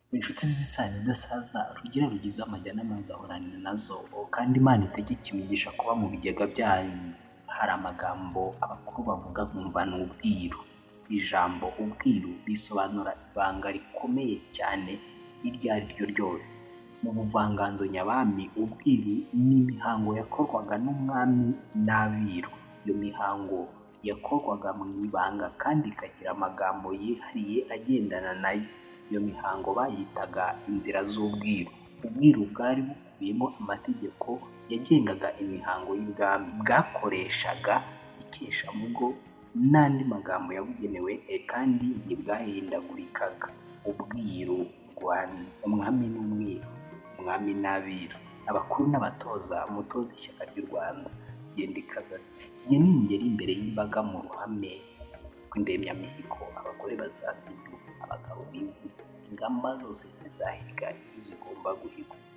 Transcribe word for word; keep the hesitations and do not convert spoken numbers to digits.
inshuti z'isano idasaza rugira rugize amajya n'amazi ahorana nazo, kandi Imana itegeka imigisha kuba mu bigega byanyu. Hari amagambo abakuru bavuga nkumva ni ubwiru. Ijambo ubwiru risobanura ibanga rikomeye cyane iryo ari ryo ryose. Mu buvanganzo nyabami, ubwiru ni imihango yakorwaga n'umwami n'abiru. Iyo mihango yakorwaga mu ibanga kandi ikagira amagambo yihariye agendana nayo. Iyo mihango bayitaga inzira z'ubwiru. Ubwiru bwari bukubiyemo amategeko yagengaga imihango y'ibwami, bwakoreshaga ikeshamugo n'andi magambo yabugenewe, kandi ntibwahindagurikaga. Ubwiru Rwanda, umwami n'umwiru, umwami n'abiru, abakuru n'abatoza. Umutoza ishyaka ry'u Rwanda genda ikaza ati: jye ningera imbere y'imbaga mu ruhame rw'indemyamihigo, abagore bazabyina, abagabo b'imvi, ingamba zose zizahiga ibyo zigomba guhigwa.